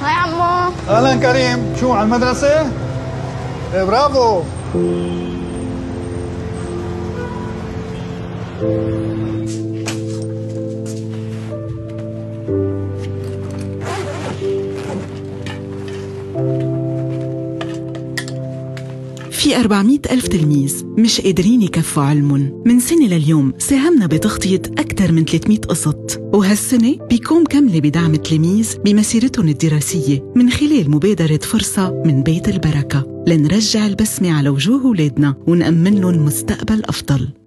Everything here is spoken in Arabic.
هاي عمو. اهلا كريم، شو على المدرسة؟ إيه برافو. في 400 ألف تلميذ مش قادرين يكفوا علمهم. من سنة لليوم ساهمنا بتغطية أكثر من 300 قسط، وهالسنة بيكون مكملة بدعم التلاميذ بمسيرتهم الدراسية من خلال مبادرة فرصة من بيت البركة، لنرجع البسمة على وجوه أولادنا ونأمن لهم مستقبل أفضل.